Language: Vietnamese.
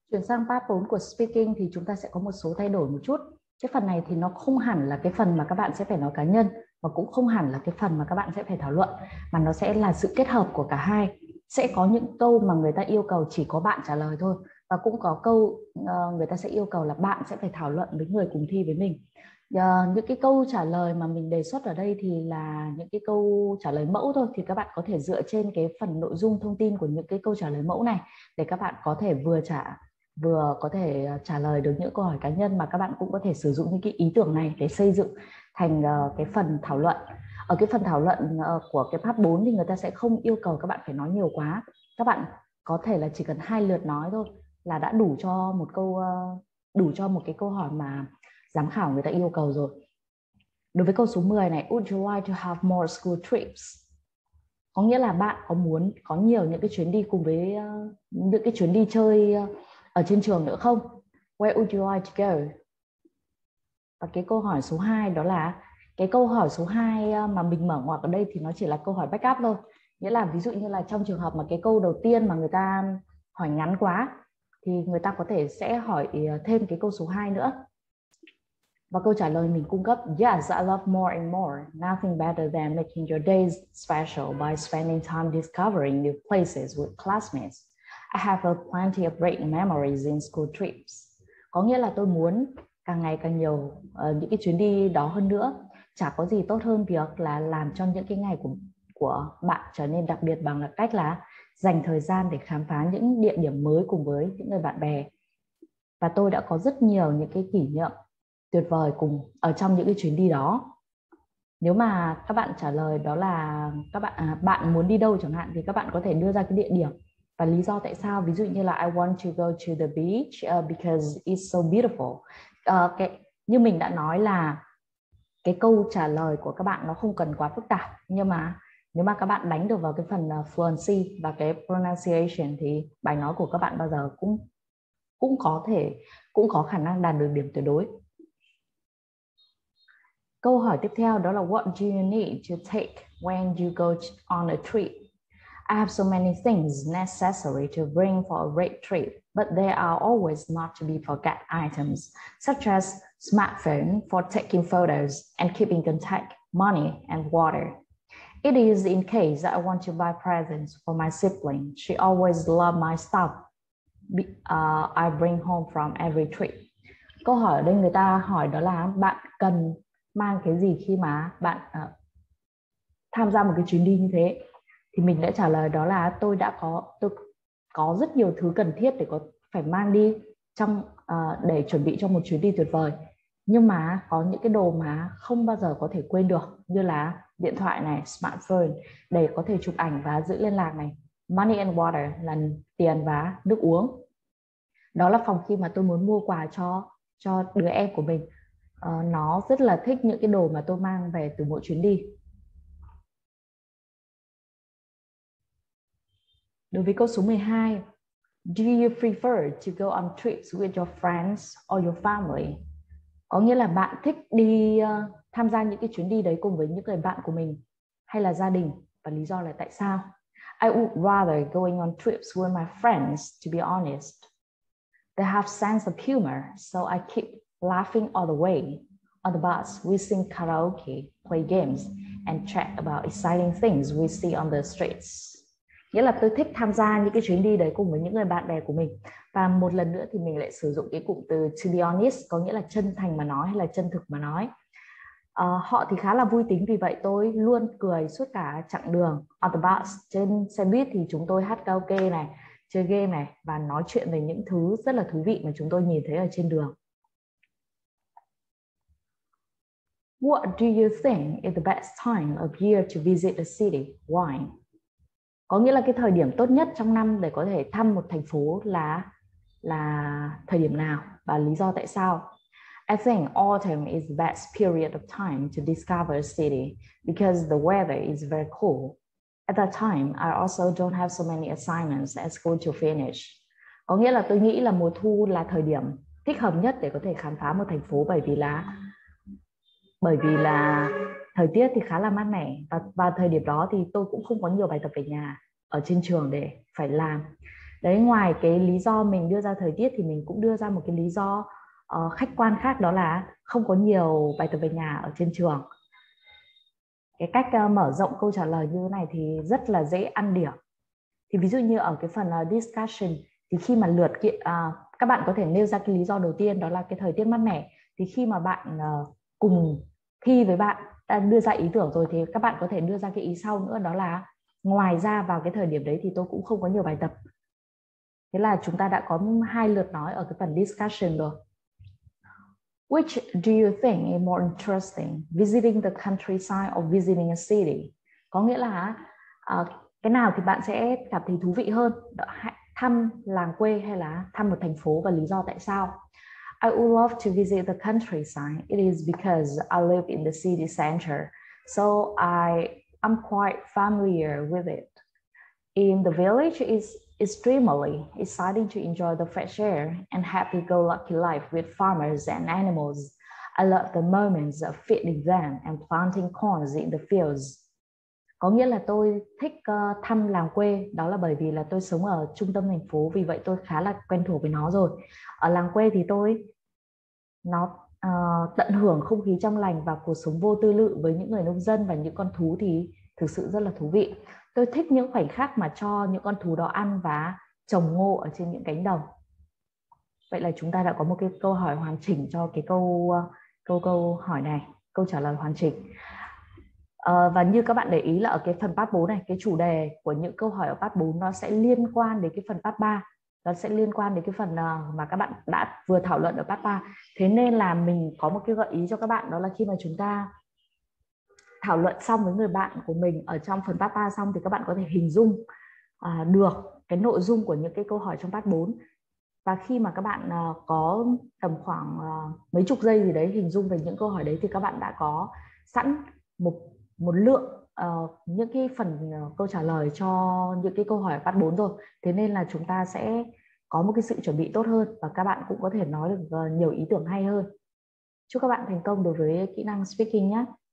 Chuyển sang part 4 của speaking thì chúng ta sẽ có một số thay đổi một chút. Cái phần này thì nó không hẳn là cái phần mà các bạn sẽ phải nói cá nhân, và cũng không hẳn là cái phần mà các bạn sẽ phải thảo luận, mà nó sẽ là sự kết hợp của cả hai. Sẽ có những câu mà người ta yêu cầu chỉ có bạn trả lời thôi, và cũng có câu người ta sẽ yêu cầu là bạn sẽ phải thảo luận với người cùng thi với mình. Những cái câu trả lời mà mình đề xuất ở đây thì là những cái câu trả lời mẫu thôi, thì các bạn có thể dựa trên cái phần nội dung thông tin của những cái câu trả lời mẫu này để các bạn có thể vừa có thể trả lời được những câu hỏi cá nhân, mà các bạn cũng có thể sử dụng những cái ý tưởng này để xây dựng thành cái phần thảo luận. Ở cái phần thảo luận của cái part 4 thì người ta sẽ không yêu cầu các bạn phải nói nhiều quá. Các bạn có thể là chỉ cần 2 lượt nói thôi là đã đủ cho một cái câu hỏi mà giám khảo người ta yêu cầu rồi. Đối với câu số 10 này, would you like to have more school trips? Có nghĩa là bạn có muốn có nhiều những cái chuyến đi cùng với những cái chuyến đi chơi ở trên trường nữa không? Where would you like to go? Và cái câu hỏi số 2 đó là cái câu hỏi số 2 mà mình mở ngoặc ở đây thì nó chỉ là câu hỏi backup thôi. Nghĩa là ví dụ như là trong trường hợp mà cái câu đầu tiên mà người ta hỏi ngắn quá thì người ta có thể sẽ hỏi thêm cái câu số 2 nữa. Và câu trả lời mình cung cấp: Yes, I love more and more. Nothing better than making your days special by spending time discovering new places with classmates. I have plenty of great memories in school trips. Có nghĩa là tôi muốn càng ngày càng nhiều những cái chuyến đi đó hơn nữa. Chả có gì tốt hơn việc là làm cho những cái ngày của bạn trở nên đặc biệt bằng cách là dành thời gian để khám phá những địa điểm mới cùng với những người bạn bè. Và tôi đã có rất nhiều những cái kỷ niệm tuyệt vời cùng ở trong những cái chuyến đi đó. Nếu mà các bạn trả lời đó là bạn muốn đi đâu chẳng hạn, thì các bạn có thể đưa ra cái địa điểm và lý do tại sao. Ví dụ như là I want to go to the beach because it's so beautiful. Như mình đã nói là cái câu trả lời của các bạn nó không cần quá phức tạp, nhưng mà nếu mà các bạn đánh được vào cái phần fluency và cái pronunciation thì bài nói của các bạn bao giờ cũng có khả năng đạt được điểm tuyệt đối. Câu hỏi tiếp theo đó là what do you need to take when you go on a trip? I have so many things necessary to bring for a great trip, but there are always not to be forget items, such as smartphone for taking photos and keeping contact, money and water. It is in case that I want to buy presents for my sibling. She always loved my stuff I bring home from every trip. Câu hỏi ở đây người ta hỏi đó là bạn cần mang cái gì khi mà bạn tham gia một cái chuyến đi như thế. Thì mình đã trả lời đó là tôi có rất nhiều thứ cần thiết để có phải mang đi để chuẩn bị cho một chuyến đi tuyệt vời. Nhưng mà có những cái đồ mà không bao giờ có thể quên được, như là điện thoại này, smartphone để có thể chụp ảnh và giữ liên lạc này, money and water là tiền và nước uống. Đó là phòng khi mà tôi muốn mua quà cho đứa em của mình. Nó rất là thích những cái đồ mà tôi mang về từ mỗi chuyến đi. Đối với câu số 12, do you prefer to go on trips with your friends or your family? Có nghĩa là bạn thích đi tham gia những cái chuyến đi đấy cùng với những người bạn của mình hay là gia đình, và lý do là tại sao? I would rather going on trips with my friends, to be honest. They have sense of humor, so I keep laughing all the way. On the bus, we sing karaoke, play games, and chat about exciting things we see on the streets. Nghĩa là tôi thích tham gia những cái chuyến đi đấy cùng với những người bạn bè của mình. Và một lần nữa thì mình lại sử dụng cái cụm từ to be honest, có nghĩa là chân thành mà nói hay là chân thực mà nói. Họ thì khá là vui tính, vì vậy tôi luôn cười suốt cả chặng đường. On the bus, trên xe buýt thì chúng tôi hát karaoke này, chơi game này và nói chuyện về những thứ rất là thú vị mà chúng tôi nhìn thấy ở trên đường. What do you think is the best time of year to visit a city? Why? Có nghĩa là cái thời điểm tốt nhất trong năm để có thể thăm một thành phố là thời điểm nào và lý do tại sao? I think autumn is the best period of time to discover a city because the weather is very cool. At that time, I also don't have so many assignments at school to finish. Có nghĩa là tôi nghĩ là mùa thu là thời điểm thích hợp nhất để có thể khám phá một thành phố, bởi vì là thời tiết thì khá là mát mẻ, và vào thời điểm đó thì tôi cũng không có nhiều bài tập về nhà ở trên trường để phải làm. Đấy, ngoài cái lý do mình đưa ra thời tiết thì mình cũng đưa ra một cái lý do khách quan khác, đó là không có nhiều bài tập về nhà ở trên trường. Cái cách mở rộng câu trả lời như thế này thì rất là dễ ăn điểm. Thì ví dụ như ở cái phần discussion thì khi mà lượt kiện các bạn có thể nêu ra cái lý do đầu tiên, đó là cái thời tiết mát mẻ. Thì khi mà bạn cùng thi với bạn đã đưa ra ý tưởng rồi thì các bạn có thể đưa ra cái ý sau nữa, đó là ngoài ra vào cái thời điểm đấy thì tôi cũng không có nhiều bài tập. Thế là chúng ta đã có 2 lượt nói ở cái phần discussion rồi. Which do you think is more interesting, visiting the countryside or visiting a city? Có nghĩa là cái nào thì bạn sẽ cảm thấy thú vị hơn, thăm làng quê hay là thăm một thành phố, và lý do tại sao? I would love to visit the countryside. It is because I live in the city center, so I'm quite familiar with it. In the village, it's extremely exciting to enjoy the fresh air and happy-go-lucky life with farmers and animals. I love the moments of feeding them and planting corns in the fields. Có nghĩa là tôi thích thăm làng quê, đó là bởi vì là tôi sống ở trung tâm thành phố, vì vậy tôi khá là quen thuộc với nó rồi. Ở làng quê thì tận hưởng không khí trong lành và cuộc sống vô tư lự với những người nông dân và những con thú thì thực sự rất là thú vị. Tôi thích những khoảnh khắc mà cho những con thú đó ăn và trồng ngô ở trên những cánh đồng. Vậy là chúng ta đã có một cái câu hỏi hoàn chỉnh cho cái câu hỏi này, câu trả lời hoàn chỉnh. Và như các bạn để ý là ở cái phần part 4 này, cái chủ đề của những câu hỏi ở part 4 nó sẽ liên quan đến cái phần part 3. Nó sẽ liên quan đến cái phần mà các bạn đã vừa thảo luận ở part 3. Thế nên là mình có một cái gợi ý cho các bạn, đó là khi mà chúng ta thảo luận xong với người bạn của mình ở trong phần part 3 xong thì các bạn có thể hình dung được cái nội dung của những cái câu hỏi trong part 4. Và khi mà các bạn có tầm khoảng mấy chục giây gì đấy hình dung về những câu hỏi đấy thì các bạn đã có sẵn một lượng những cái phần câu trả lời cho những cái câu hỏi part 4 rồi. Thế nên là chúng ta sẽ có một cái sự chuẩn bị tốt hơn và các bạn cũng có thể nói được nhiều ý tưởng hay hơn. Chúc các bạn thành công đối với kỹ năng speaking nhé.